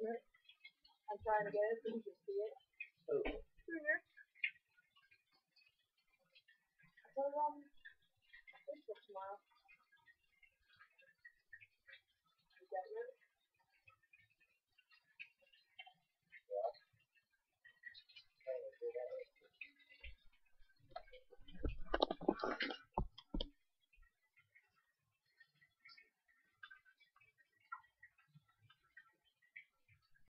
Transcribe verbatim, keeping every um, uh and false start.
it. I'm trying to get it so you can see it. Oh. Junior. I told you on Facebook tomorrow. You got it?